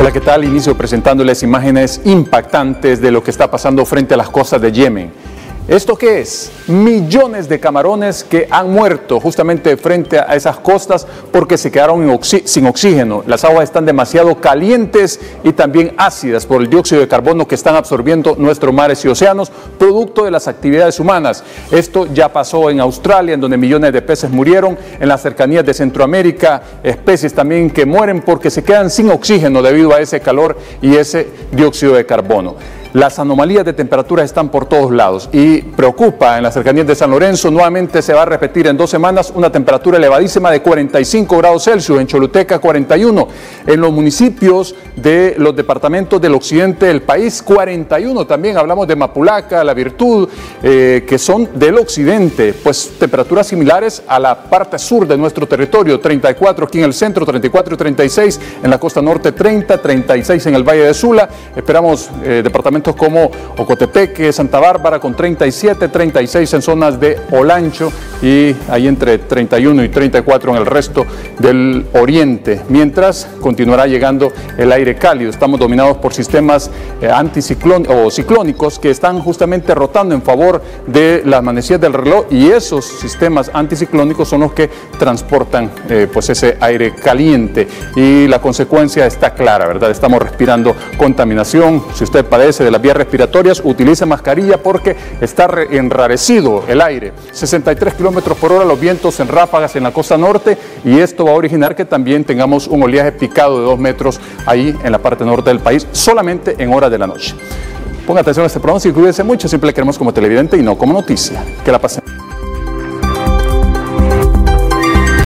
Hola, ¿qué tal? Inicio presentándoles imágenes impactantes de lo que está pasando frente a las costas de Yemen. ¿Esto qué es? Millones de camarones que han muerto justamente frente a esas costas porque se quedaron sin oxígeno. Las aguas están demasiado calientes y también ácidas por el dióxido de carbono que están absorbiendo nuestros mares y océanos, producto de las actividades humanas. Esto ya pasó en Australia, en donde millones de peces murieron, en las cercanías de Centroamérica, especies también que mueren porque se quedan sin oxígeno debido a ese calor y ese dióxido de carbono. Las anomalías de temperatura están por todos lados y preocupa en las cercanías de San Lorenzo. Nuevamente se va a repetir en 2 semanas una temperatura elevadísima de 45 grados Celsius, en Choluteca 41, en los municipios de los departamentos del occidente del país 41, también hablamos de Mapulaca, La Virtud, que son del occidente, pues temperaturas similares a la parte sur de nuestro territorio, 34 aquí en el centro, 34 y 36 en la costa norte, 30, 36 en el Valle de Sula. Esperamos departamentos como Ocotepeque, Santa Bárbara con 37, 36 en zonas de Olancho y ahí entre 31 y 34 en el resto del oriente, mientras continuará llegando el aire cálido. Estamos dominados por sistemas ciclónicos que están justamente rotando en favor de las manecillas del reloj, y esos sistemas anticiclónicos son los que transportan pues ese aire caliente, y la consecuencia está clara, ¿verdad? Estamos respirando contaminación. Si usted padece de las vías respiratorias, utilice mascarilla porque está enrarecido el aire. 63 kilómetros por hora los vientos en ráfagas en la costa norte, y esto va a originar que también tengamos un oleaje picado de 2 metros ahí en la parte norte del país, solamente en horas de la noche. Ponga atención a este pronóstico y cuídense mucho, siempre le queremos como televidente y no como noticia. Que la pasen.